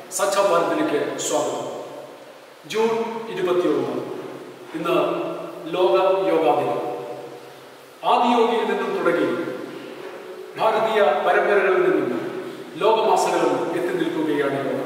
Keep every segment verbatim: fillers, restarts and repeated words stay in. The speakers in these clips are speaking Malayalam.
സച്ഛാ ഭാരതിലേക്ക് സ്വാഗതം. ജൂൺ ഇരുപത്തിയൊന്ന് ഇന്ന് ലോക യോഗാ ദിനം. ആദിയോഗിയിൽ നിന്നും തുടങ്ങി ഭാരതീയ പരമ്പരകളിൽ നിന്നും ലോകമാസങ്ങളും എത്തി നിൽക്കുകയാണ് യോഗ.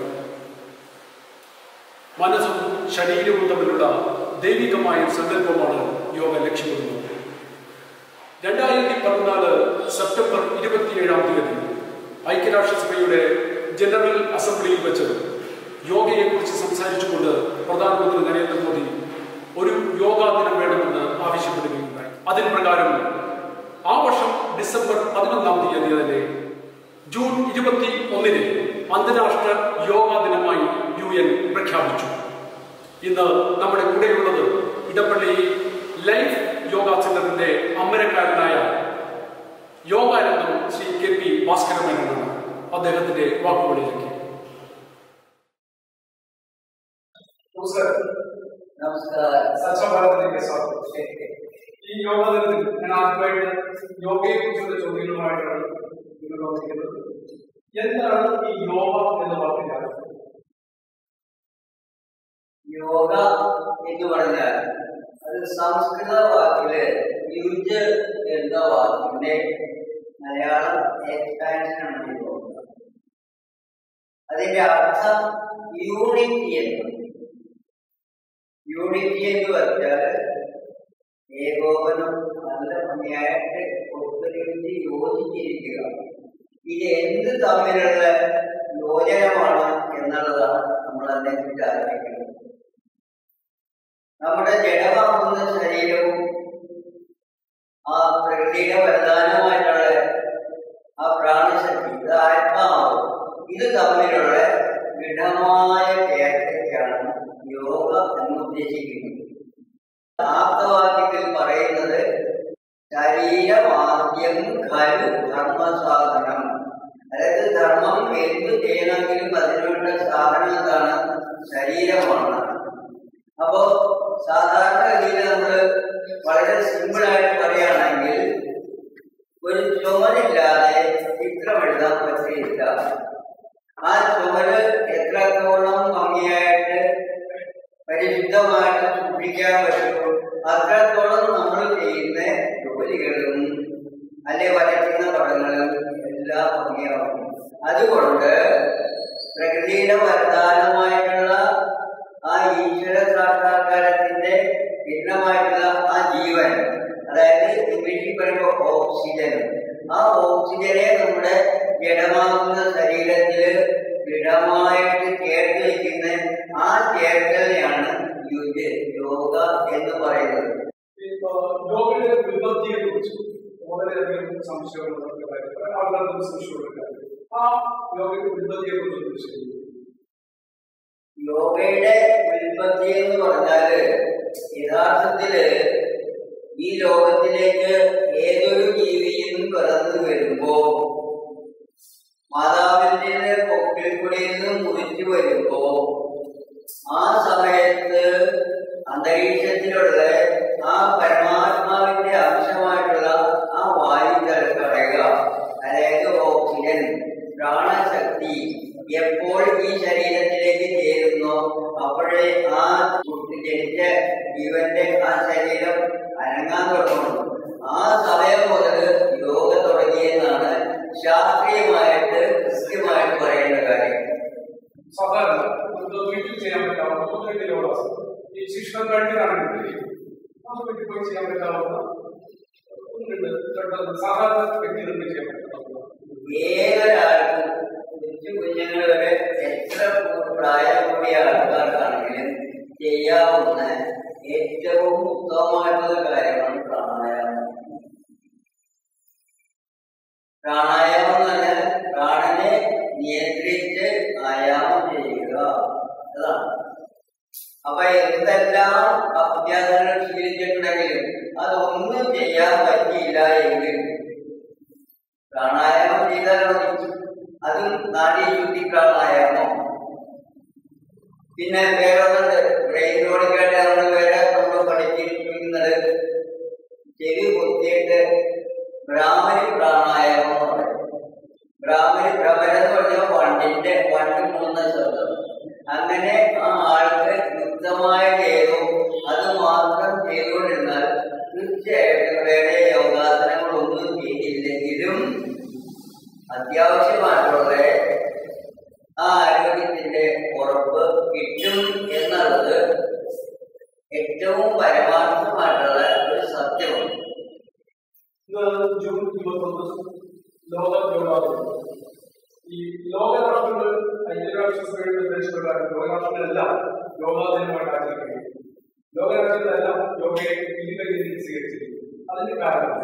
മനസ്സും ശരീരവും തമ്മിലുള്ള ദൈവികമായ സങ്കല്പമാണ് യോഗ ലക്ഷ്യമിടുന്നത്. രണ്ടായിരത്തി പതിനാല് സെപ്റ്റംബർ ഇരുപത്തിയേഴാം തീയതി ഐക്യരാഷ്ട്രസഭയുടെ ജനറൽ അസംബ്ലിയിൽ വെച്ച് യോഗയെക്കുറിച്ച് സംസാരിച്ചുകൊണ്ട് പ്രധാനമന്ത്രി നരേന്ദ്രമോദി ഒരു യോഗാ ദിനം വേണമെന്ന് ആവശ്യപ്പെടുകയുണ്ടായി. അതിന് പ്രകാരം ആ വർഷം ഡിസംബർ പതിനൊന്നാം തീയതി തന്നെ ജൂൺ ഇരുപത്തി ഒന്നിന് അന്താരാഷ്ട്ര യോഗാ ദിനമായി യു എൻ പ്രഖ്യാപിച്ചു. ഇന്ന് നമ്മുടെ കൂടെയുള്ളത് ഇടപ്പള്ളി ലൈഫ് യോഗാ സെന്ററിന്റെ അമരക്കാരനായ യോഗാരംഗം ശ്രീ കെ പി ഭാസ്കരമേനോനാണ്. അദ്ദേഹത്തിന്റെ വാക്കുകളിലേക്ക്. നമസ്കാരം. നമസ്കാരം. സച്ഛാ ഭാരതിലേക്ക് സ്വാഗതം. ഈ യോഗ ദിനത്തിൽ ഞാൻ ആദ്യമായിട്ട് യോഗയെ കുറിച്ചുള്ള ചോദ്യങ്ങളുമായിട്ടാണ് നിങ്ങൾ വന്നിരിക്കുന്നത്. എന്താണ് ഈ യോഗ എന്ന് പറഞ്ഞാൽ? യോഗ എന്ന് പറഞ്ഞാൽ അത് സംസ്കൃത വാക്കില് യുജ് എന്ന വാക്കിന്റെ മലയാളം എക്സ്പാൻഷനാണ് യോഗ. അതിന്റെ അർത്ഥം യൂണിറ്റി എന്ന്. യൂണിറ്റി എന്ന് വെച്ചാൽ ഏകോപനം, നല്ല ഭംഗിയായിട്ട് ഒത്തൊരുമിച്ച് യോജിച്ചിരിക്കുക. ഇത് എന്ത് തമ്മിലുള്ള യോജനമാണ് എന്നുള്ളതാണ് നമ്മൾ അതിനെക്കുറിച്ച് ആലോചിക്കുന്നത്. നമ്മുടെ ജഡമാകുന്ന ശരീരവും ആ പ്രകൃതിയുടെ വരദാനമായിട്ടുള്ള ആ പ്രാണശക്തി, ഇത് ആത്മാവ്, ഇത് തമ്മിലുള്ള ദൃഢമായ ചേർച്ചയ്ക്കാണ് യോഗ എന്ന് ഉദ്ദേശിക്കുന്നത്. ആപ്തവാക്യത്തിൽ പറയുന്നത് ശരീരമാദ്യം ഖലു ധർമ്മസാധനം. അതായത് ധർമ്മം എന്ത് ചെയ്യണമെങ്കിലും അതിനുള്ള സാധനം എന്താണ്? ശരീരമാണ്. അപ്പോ സാധാരണഗതിയിൽ നമ്മൾ വളരെ സിമ്പിളായിട്ട് പറയുകയാണെങ്കിൽ ഒരു ചുമരില്ലാതെ ചിത്രം എഴുതാൻ പറ്റില്ല. ആ ചുമര് എത്രത്തോളം ഭംഗിയായിട്ട് പരിശുദ്ധമായിട്ട് സൂക്ഷിക്കാൻ പറ്റുമോ അത്രത്തോളം നമ്മൾ ചെയ്യുന്ന ജോലികളും അല്ലെ വരയ്ക്കുന്ന പടങ്ങളും എല്ലാം ഭംഗിയാവും. അതുകൊണ്ട് പ്രകൃതിയുടെ വരദാനമായിട്ടുള്ള ആ ഈശ്വര സാക്ഷാത്കാരത്തിന്റെ ഭിന്നമായിട്ടുള്ള ആ ജീവൻ, അതായത് ഇംഗ്ലീഷിൽ പറയുമ്പോൾ ഓക്സിജൻ, ആ ഓക്സിജനെ നമ്മുടെ ജഡമാകുന്ന ശരീരത്തില് ദൃഢമായിട്ട് ചേർത്ത് വയ്ക്കുന്ന ആ ചേർക്കലിനെയാണ് യോഗ എന്ന് പറയുന്നത്. യോഗയുടെ വിപത്തിയെ കുറിച്ച് വളരെയധികം സംശയങ്ങളുണ്ട്. ആ യോഗയുടെ വിപത്തിയെ കുറിച്ച് യോഗയുടെ ഉൽപ്പത്തി എന്ന് പറഞ്ഞാല് യഥാർത്ഥത്തില് ഈ ലോകത്തിലേക്ക് ഏതൊരു ജീവിയും കടന്നു വരുമ്പോ മാതാവിന്റെ പൊക്കിൽ കൂടി നിന്നും മുറിച്ചു വരുമ്പോ ആ സമയത്ത് അന്തരീക്ഷത്തിലുള്ള ആ പരമാത്മാവിന്റെ അംശമായിട്ടുള്ള ആ വായു കളയുക, അതായത് ഓക്സിജൻ, പ്രാണശക്തി എപ്പോൾ ഈ ശരീരത്തിലേക്ക് ചേരുന്നോ അപ്പോഴേ ആ ജനിച്ച ജീവന്റെ ആ ശരീരം അനങ്ങാൻ തുടങ്ങുന്നു. ആ സമയം മുതൽ യോഗ തുടങ്ങിയെന്നാണ് ശാസ്ത്രീയമായിട്ട് കൃത്യമായിട്ട് പറയുന്ന കാര്യം. സാധാരണ വീട്ടിൽ ചെയ്യാൻ പറ്റാവുന്ന യോഗാസനം ഈ ശിക്ഷണം കഴിഞ്ഞാണെങ്കിൽ അത് വീട്ടിൽ പോയി ചെയ്യാൻ പറ്റാവുന്ന സാധാരണ വ്യക്തികൾക്ക് ചെയ്യാൻ പറ്റാവുന്ന ഏതൊരാൾക്കും കൊച്ചു കുഞ്ഞുങ്ങൾ വരെ എത്ര പ്രായം കൂടിയ ആൾക്കാർക്കാണെങ്കിലും ചെയ്യാവുന്ന ഏറ്റവും ഉത്തമമായിട്ടുള്ള കാര്യമാണ് പ്രാണായാമം. പ്രാണായാമം എന്ന് പറഞ്ഞാൽ പ്രാണനെ നിയന്ത്രിച്ച് ആയാമം ചെയ്യുക അതാണ്. അപ്പൊ എന്തെല്ലാം അഭ്യാസങ്ങൾ സ്വീകരിച്ചിട്ടുണ്ടെങ്കിലും അതൊന്നും ചെയ്യാൻ പറ്റിയില്ല എങ്കിൽ പ്രാണായാമം ചെയ്താൽ മതി. അതും നാഡീശുദ്ധി പ്രാണായാമം. പിന്നെ വേറൊന്നുണ്ട്, ബ്രെയിനോടിക്കായിട്ട് നമ്മൾ വേറെ നമ്മൾ പഠിച്ചിരിക്കുന്നത് ചെവി കുത്തിയിട്ട് ബ്രാഹ്മണി പ്രാണായാമം എന്ന് പറയും. ബ്രാഹ്മണി ഭ്രമരം എന്ന് പറഞ്ഞാൽ വണ്ടിന്റെ വണ്ടി മൂന്ന ശബ്ദം. അങ്ങനെ ആ ആൾക്ക് യുക്തമായത് ഏതോ അത് മാത്രം ചെയ്തുകൊണ്ടിരുന്നാൽ തീർച്ചയായിട്ടും ഇവരുടെ യോഗാസനങ്ങളൊന്നും ചെയ്തില്ലെങ്കിലും അത്യാവശ്യമായിട്ടുള്ള ആ ആരോഗ്യത്തിന്റെ ഉറപ്പ് കിട്ടും എന്നുള്ളത് ഏറ്റവും പരമാർത്ഥമായിട്ടുള്ള ഒരു സത്യമാണ്. ജൂൺ ഇരുപത്തൊന്ന് ലോക യോഗാദിനം. ഈ ലോകരാഷ്ട്രങ്ങൾ ഐക്യരാഷ്ട്രസഭയുടെ നിർദ്ദേശപ്രകാരം ലോകരാഷ്ട്രങ്ങളെല്ലാം യോഗാദിനമായിട്ട് ആചരിക്കുകയും ലോകരാഷ്ട്രങ്ങളെല്ലാം യോഗയെ ഇരുകൈയിൽ സ്വീകരിച്ചിരിക്കുന്നു. അതിന്റെ കാരണം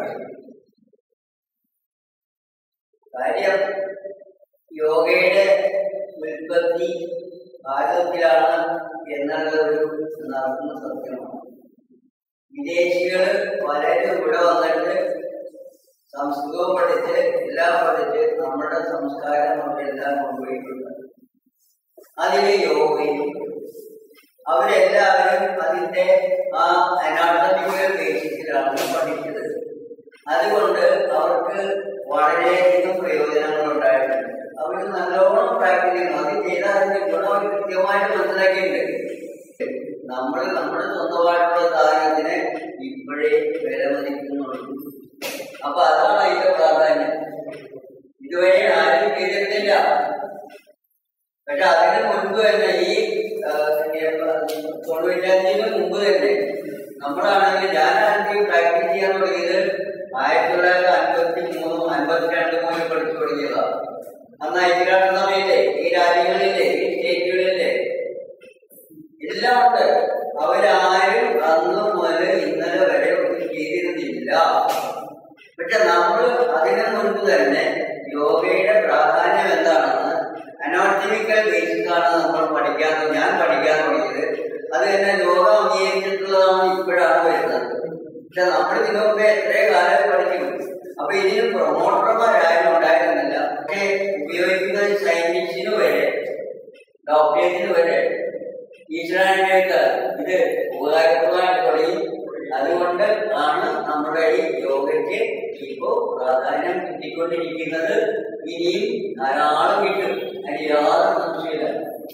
കാര്യം യോഗയുടെ ഉൽപ്പത്തി ഭാരതത്തിലാണ് എന്നുള്ള ഒരു നടക്കുന്ന സത്യമാണ്. വിദേശികൾ പലരും ഇവിടെ വന്നിട്ട് സംസ്കൃതവും പഠിച്ച് എല്ലാം പഠിച്ച് നമ്മുടെ സംസ്കാരം കൊണ്ടെല്ലാം കൊണ്ടുപോയിട്ടുണ്ട്. അതിന് യോഗയും അവരെല്ലാവരും അതിന്റെ ആ അനാട്ടമിക്കൽ ബേസിസിലാണ് പഠിച്ചത്. അതുകൊണ്ട് അവർക്ക് വളരെയധികം പ്രയോജനങ്ങൾ ഉണ്ടായിട്ടുണ്ട്. അവർ നല്ലോണം പ്രാക്ടീസ് ചെയ്യുന്നു. അത് ചെയ്താൽ അതിന്റെ ഗുണം അവർ കൃത്യമായിട്ട് മനസ്സിലാക്കിയിട്ടുണ്ട്. നമ്മൾ നമ്മുടെ സ്വന്തമായിട്ടുള്ള സാധനത്തിന് ഇപ്പോഴേ വിലമതിക്കുന്നുള്ളൂ. അപ്പൊ അതാണ് അതിന്റെ പ്രാധാന്യം. ഇതുവരെ ആരും ചെയ്തിട്ടില്ല. പക്ഷെ അതിന് മുൻപ് തന്നെ ഈ തൊണ്ണൂറ്റഞ്ചിന് മുമ്പ് തന്നെ നമ്മളാണെങ്കിൽ ഞാനാണെങ്കിൽ പ്രാക്ടീസ് ചെയ്യാൻ തുടങ്ങിയത് ആയിരത്തി തൊള്ളായിരത്തി അൻപത്തി മൂന്നും അൻപത്തിരണ്ട് മുതൽ പഠിച്ചു തുടങ്ങിയതാണ്. അന്ന് ഐക്യരാഷ്ട്ര സഭയിലെ ഈ രാജ്യങ്ങളിലെ ഈ സ്റ്റേറ്റുകളിലെ എല്ലാം ഉണ്ട്. അവരാരും അന്ന് മുതൽ ഇന്നലെ വരെ ഒന്നും ചെയ്തിരുന്നില്ല. പക്ഷെ നമ്മൾ അതിനു മുൻപ് തന്നെ യോഗയുടെ പ്രാധാന്യം എന്താണെന്ന് അനാട്ടമിക്കൽ ബേസിസാണ് നമ്മൾ പഠിക്കാൻ ഞാൻ പഠിക്കാൻ തുടങ്ങിയത്. അത് തന്നെ യോഗ അംഗീകരിച്ചിട്ടുള്ളതാണ് ഇപ്പോഴാണ് വരുന്നത്. പക്ഷെ നമ്മൾ ഇതിനു മുമ്പേ എത്രയോ കാലം പഠിക്കും. അപ്പൊ ഇതിന് പ്രൊമോട്ടർമാരാരും ഉണ്ടായിരുന്നില്ല. പക്ഷെ ഉപയോഗിക്കുന്ന സയന്റിസ്റ്റിന് വരെ ഡോക്ടേഴ്സിന് വരെ ഈശ്വരനായിട്ട് ഇത് ഉപകാരപ്രദമായിട്ട് തുടങ്ങി. അതുകൊണ്ട് ആണ് നമ്മുടെ ഈ യോഗയ്ക്ക് ഇപ്പോ പ്രാധാന്യം കിട്ടിക്കൊണ്ടിരിക്കുന്നത്. ഇനിയും ധാരാളം കിട്ടും. അതിന് യാതൊരു സംശയമില്ല.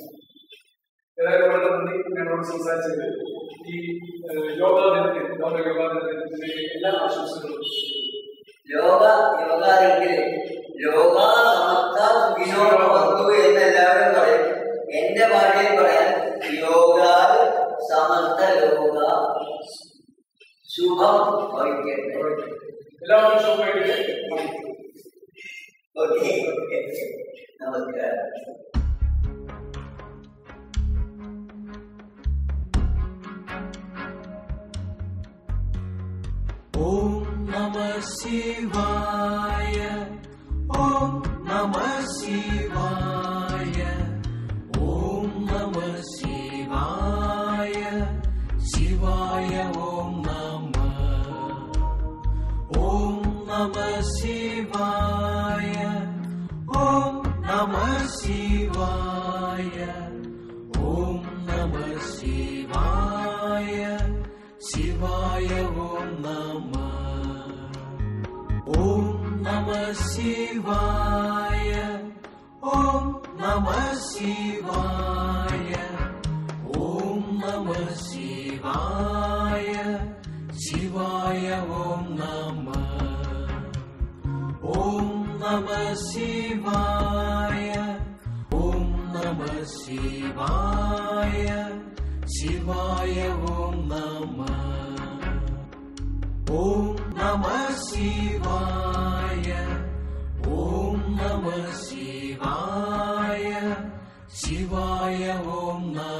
ഞങ്ങളോട് സംസാരിച്ചത് ഈ യോഗാ ദിനത്തിൽ ലോക യോഗാ ദിനത്തിന്റെ എല്ലാ ആശംസകളും. യോഗ യോഗാ ദിനത്തിൽ യോഗ സമസ്ത സുഖിനോ ഭവന്തു എന്ന് എല്ലാവരും പറയും. എന്റെ ഭാഷയിൽ പറയാൻ യോഗ സമസ്ത ലോക ശുഭം ഭവിക്കട്ടെ. എല്ലാവരും ശുഭമായിട്ട്. ഓക്കെ, നമസ്കാരം. ഓം നമഃ ശിവായ, ഓം നമഃ ശിവായ, ഓം നമഃ ശിവായ, ശിവായ ഓം നമഃ. ഓം നമഃ ശിവായ, ഓം നമഃ ശിവായ, ഓം നമഃ ശിവായ, ശിവായ ഓം നമഃ. ഓം നമഃ ശിവായ, ഓം നമഃ ശിവായ, ഓം നമഃ ശിവായ, ശിവായ ഓം നമഃ. ഓം നമഃ ശിവായ, ഓം നമഃ ശിവായ, ശിവായ ഓം നമഃ. ഓം നമഃ ശിവായ, ഓം നമഃ ശിവായ, ശിവായ ഓം നമഃ.